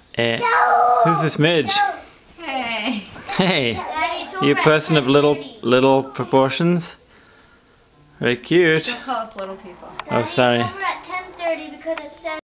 Who's this Midge? Hey. Hey. You a person of little proportions? Very cute. Don't call us little people. Oh, sorry. It's over at 10:30 because it says